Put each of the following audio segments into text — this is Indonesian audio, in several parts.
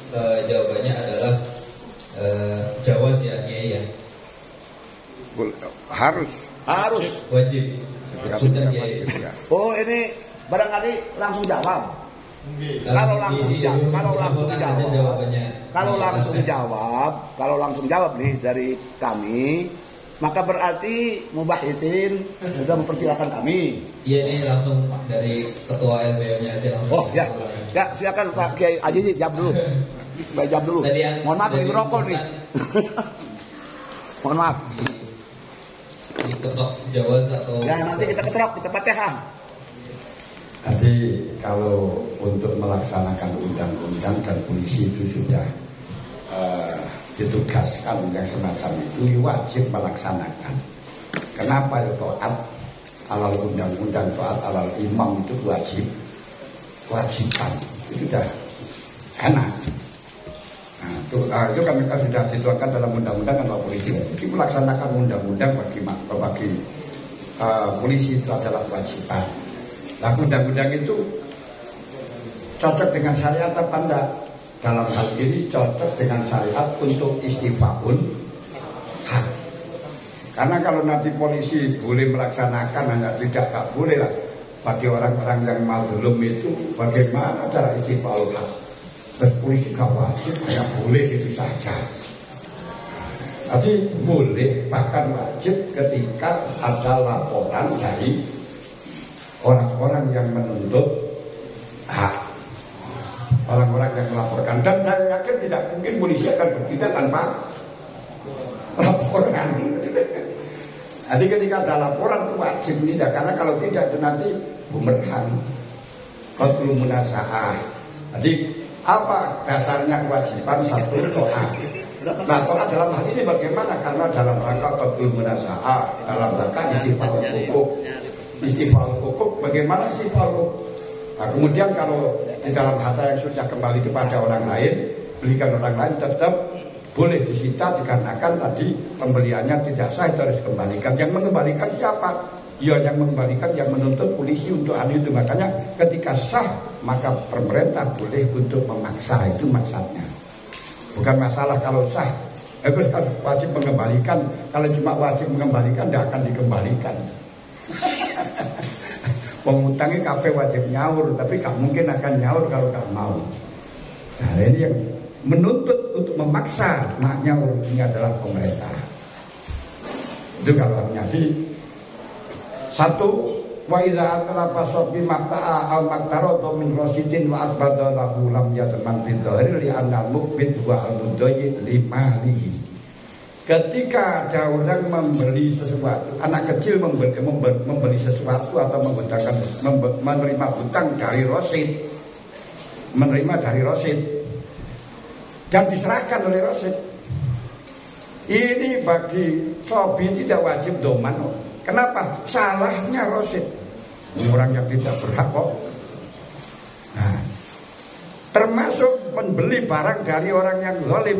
jawabannya adalah Jawa sih ya, Kiai ya. Harus Wajib. Oh, ini barangkali langsung jawab. Kalau langsung jawab nih dari kami, maka berarti mubahisin sudah mempersilahkan kami. Iya, ini langsung dari ketua LBM-nya aja langsung. Oh ya, ya silakan Pak Kiai Aji jawab dulu. Jawab dulu. Mohon maaf ini rokok nih. Mohon maaf. Di ketok Jawa atau ya nanti kita keterok, kita Fatihah. Jadi kalau untuk melaksanakan undang-undang dan polisi itu sudah ditugaskan yang semacam itu wajib melaksanakan. Kenapa ya taat alal undang-undang, taat alal imam itu kewajiban itu sudah enak. Nah, itu kan mereka sudah dituangkan dalam undang-undang kan polisi. Jadi melaksanakan undang-undang bagi polisi itu adalah kewajiban. Nah, undang-undang itu cocok dengan syariat apa enggak? Dalam hal ini cocok dengan syariat untuk istifaun hak. Karena kalau nanti polisi boleh melaksanakan hanya tidak boleh lah bagi orang-orang yang mazlum itu bagaimana cara istifaun hak? Terus polisi gak wajib, hanya boleh itu saja. Jadi boleh bahkan wajib ketika ada laporan dari orang-orang yang menuntut hak, orang-orang yang melaporkan. Dan saya yakin tidak mungkin polisi akan bertindak tanpa laporan. Jadi ketika ada laporan itu wajib menindak, karena kalau tidak itu nanti bumerang, qatlul munasa'ah. Jadi apa dasarnya kewajiban? Satu, taat. Nah, taat dalam hal ini bagaimana? Karena dalam rangka qatlul munasa'ah, dalam rangka istighfar hukuk. Istighfar hukuk, bagaimana istighfar hukuk? Nah, kemudian kalau di dalam harta yang sudah kembali kepada orang lain, belikan orang lain, tetap boleh disita dikarenakan tadi pembeliannya tidak sah, itu harus kembalikan. Yang mengembalikan siapa? Ya, yang mengembalikan yang menuntut polisi untuk hal itu. Makanya ketika sah maka pemerintah boleh untuk memaksa, itu maksudnya. Bukan masalah kalau sah itu wajib mengembalikan. Kalau cuma wajib mengembalikan tidak akan dikembalikan. Pengutangnya KP wajib nyaur, tapi gak mungkin akan nyaur kalau gak mau. Nah, ini yang menuntut untuk memaksa nyaur ini adalah pemerintah. Itu kalau jadi satu, wa idza atlafa sabi maqta'a aw maqtarata min rasidin wa atbada lahu lam yatman bi dhahir li anna mukbid wa al-mudayyi limalihi. Ketika ada orang membeli sesuatu, anak kecil membeli sesuatu atau menerima hutang dari rosid, menerima dari rosid dan diserahkan oleh rosid, ini bagi sobi tidak wajib doman. Kenapa? Salahnya rosid, orang yang tidak berhak kok. Nah, termasuk membeli barang dari orang yang zalim.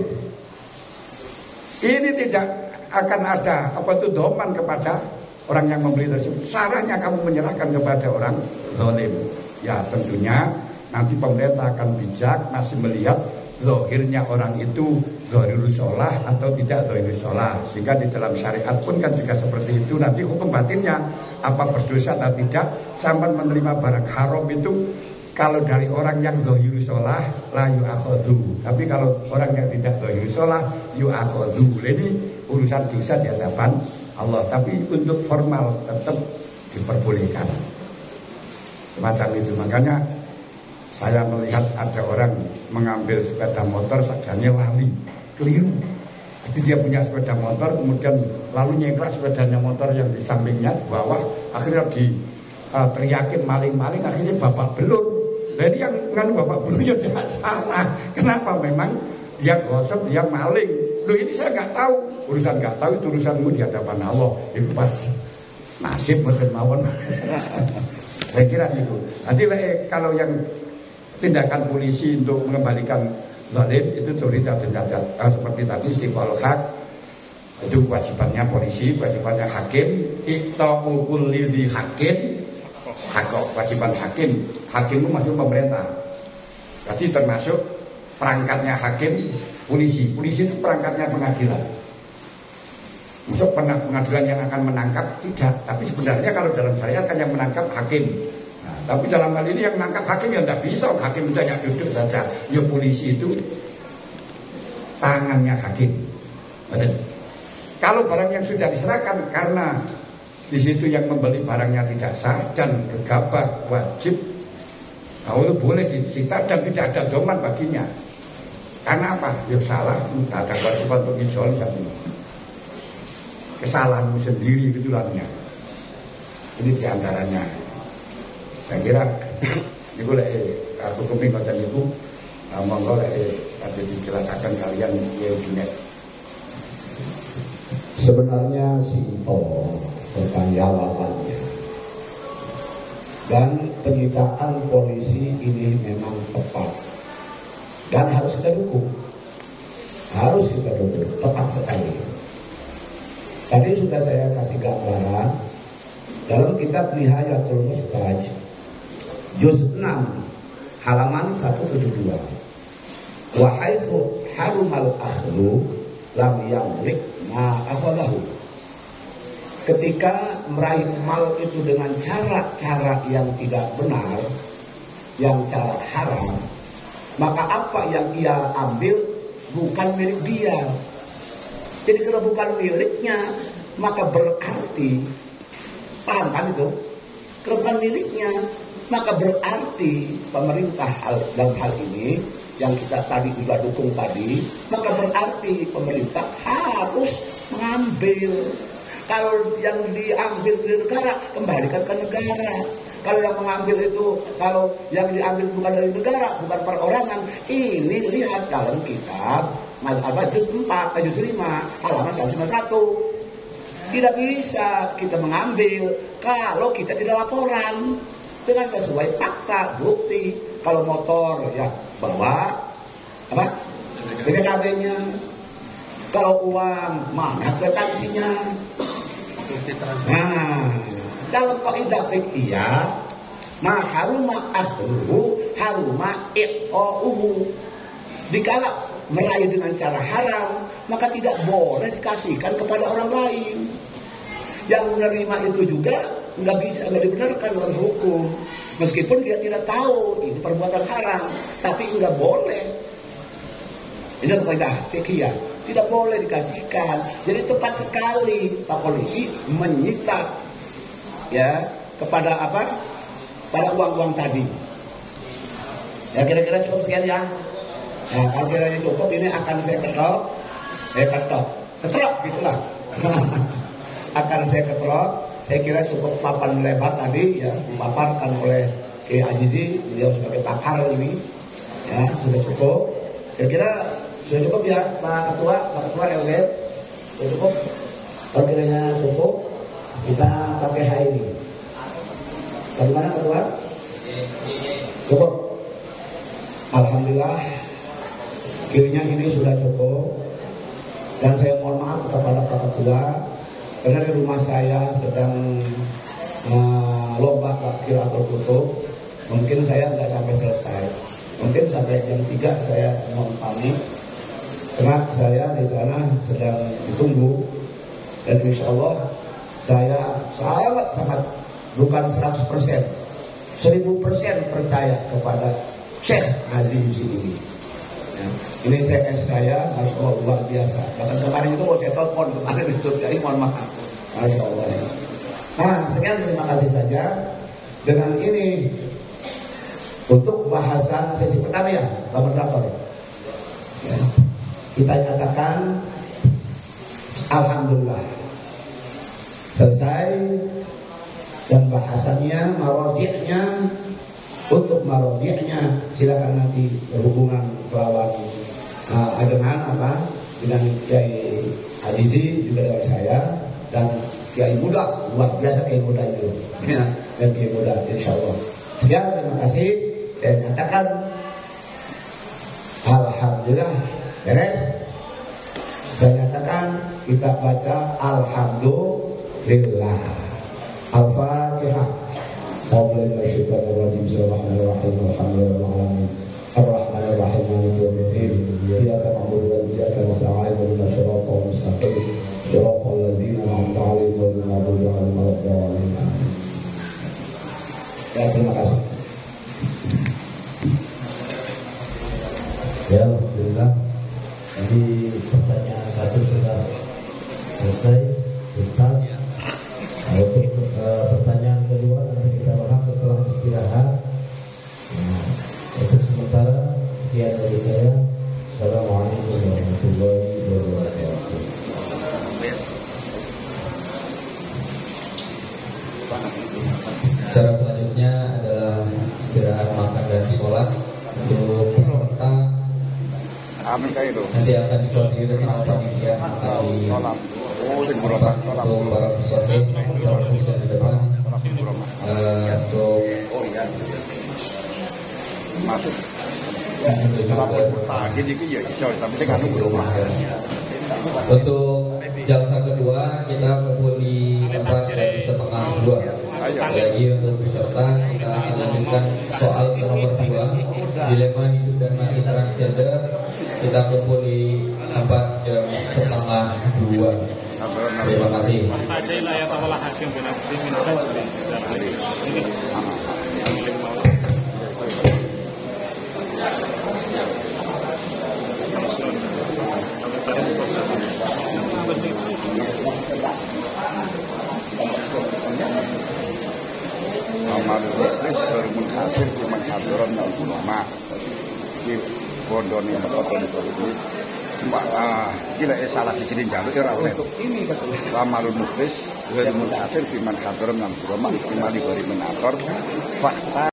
Ini tidak akan ada doman kepada orang yang membeli tersebut. Salahnya kamu menyerahkan kepada orang zalim. Ya tentunya nanti pemerintah akan bijak, masih melihat zahirnya orang itu zahirul sholah atau tidak zahirul sholah. Sehingga di dalam syariat pun kan juga seperti itu. Nanti hukum batinnya apa berdosa atau tidak. Sampai menerima barang haram itu kalau dari orang yang zahirul sholah la yu'akhadhu. Tapi kalau orang yang tidak zahirul sholah yu'akhadhu. Ini urusan dosa di hadapan Allah. Tapi untuk formal tetap diperbolehkan. Semacam itu. Makanya saya melihat ada orang mengambil sepeda motor sajanya lali, keliru. Jadi dia punya sepeda motor, kemudian lalu nyengklas sepedanya motor yang di sampingnya di bawah, akhirnya teriakin maling-maling, akhirnya bapak belur. Jadi yang nganu bapak belur ya tidak salah. Kenapa? Memang dia gosok, dia maling. Loh ini saya nggak tahu, urusan nggak tahu itu urusanmu di hadapan Allah. Itu pas nasib mungkin mawon. Saya kira itu. Nanti kalau yang tindakan polisi untuk mengembalikan zalim itu seperti tadi istighfar hak, itu kewajibannya polisi, kewajibannya hakim. Iqta'u kulli dzi haqqin, hak kewajiban hakim. Hakim itu masuk pemerintah. Jadi termasuk perangkatnya hakim, polisi. Polisi itu perangkatnya pengadilan. Maksud pengadilan yang akan menangkap tidak, tapi sebenarnya kalau dalam syariat kan yang menangkap hakim. Nah, tapi dalam hal ini yang menangkap hakim ya tidak bisa, hakim itu hanya duduk saja. Ya polisi itu tangannya hakim. Betul. Kalau barang yang sudah diserahkan karena di situ yang membeli barangnya tidak sah dan gegabah wajib, nah, itu boleh disita dan tidak ada doman baginya. Karena apa? Ya salah, tidak ada kewajiban untuk dijual satu. Kesalahanmu sendiri kecualinya. Ini diantaranya. Saya kira ini boleh aku keping macam itu, monggo tadi dijelaskan kalian ya Junet. Sebenarnya simpel tentang jawabannya. Dan penyitaan polisi ini memang tepat dan harus kita dukung. Harus kita dukung, tepat sekali. Tadi sudah saya kasih gambaran dalam kitab Nihayatul Mustaj juz 6 halaman 172. Wa haitsu harumal akhdhu lam yamlik ma akhadahu. Ketika meraih mal itu dengan cara-cara yang tidak benar, yang cara haram, maka apa yang ia ambil bukan milik dia. Jadi kalau bukan miliknya, maka berarti, paham kan itu? Kalau bukan miliknya, maka berarti pemerintah dalam hal ini yang kita tadi sudah dukung tadi, maka berarti pemerintah harus mengambil. Kalau yang diambil dari negara, kembalikan ke negara. Kalau yang mengambil itu, kalau yang diambil bukan dari negara, bukan perorangan, ini lihat dalam kitab juz 4, juz 5, halaman 151. Tidak bisa kita mengambil kalau kita tidak laporan dengan sesuai fakta, bukti. Kalau motor ya bawa apa? BPKB-nya. Kalau uang mana kwitansinya? Nah, dalam kaidah fikih ma haruma akhdhuhu haruma iqa'uhu. Dikala meraih dengan cara haram, maka tidak boleh dikasihkan kepada orang lain. Yang menerima itu juga nggak dibenarkan dalam hukum, meskipun dia tidak tahu ini perbuatan haram, tapi nggak boleh. Ini kaidah fikih, tidak boleh dikasihkan. Jadi tepat sekali Pak Polisi menyita ya kepada apa? Pada uang-uang tadi. Ya kira-kira cukup sekian ya. Nah, kalau kiranya cukup ini akan saya ketrok gitulah. Akan saya ketrok. Saya kira cukup papan lebar tadi ya, dipaparkan oleh Kiai Azizi, beliau sebagai pakar ini. Ya, sudah cukup. Kira-kira sudah cukup ya Pak Ketua LG. Sudah cukup. Kalau kiranya cukup, kita pakai hari ini. Bagaimana Ketua? Cukup. Alhamdulillah. Kiranya ini sudah cukup. Dan saya mohon maaf kepada Pak Ketua, karena di rumah saya sedang lomba takbir atau tutup. Mungkin saya nggak sampai selesai. Mungkin sampai jam 3 saya mohon pamit. Karena saya di sana sedang ditunggu. Dan insya Allah saya sangat bukan 100%, 1000% percaya kepada Syekh Azizi ini. Ya, ini CS saya, Masya Allah luar biasa. Bahkan kemarin itu mau saya telepon kemarin itu, jadi mohon maaf. Masya Allah. Nah, sekian terima kasih saja. Dengan ini untuk bahasan sesi pertama ya, Pak Moderator. Ya, kita nyatakan alhamdulillah selesai. Dan bahasannya, marojiknya, untuk marojiknya silakan nanti berhubungan melawan dengan apa? Dengan Kiai Azizi juga dengan saya dan Kiai Muda, luar biasa Kiai Muda itu, ya, dan Kiai Muda, insya Allah. Sekian, terima kasih. Saya nyatakan alhamdulillah beres. Saya nyatakan kita baca alhamdulillah. Al-Fatihah. Bismillahirrahmanirrahim. Ar-Rahmanir Rahim. Maliki Ya, terima kasih. Ya, alhamdulillah. Jadi pertanyaan satu sudah selesai, tuntas. Untuk pertanyaan kedua nanti kita bahas setelah istirahat. Nah, untuk sementara sekian dari saya. Assalamualaikum warahmatullahi wabarakatuh. Cara selanjutnya adalah istirahat, makan dan sholat. Untuk peserta nanti akan dikoordinir sama panitia di tempat untuk para peserta di depan untuk Masuk. Untuk jalsa kedua kita kumpul di tempat jam 1:30. Lagi untuk peserta kita akan lanjutkan soal nomor 2, dilema hidup dan mati transgender. Kita kumpul di tempat jam 1:30. Terima kasih. Hasil pemanfaatan dan ulama di Bondon yang berkata di gila salah si cirin jalur era oleh Lamarul Muflis dari Muntasir Piman Hadron dan ulama kembali dari menator fakta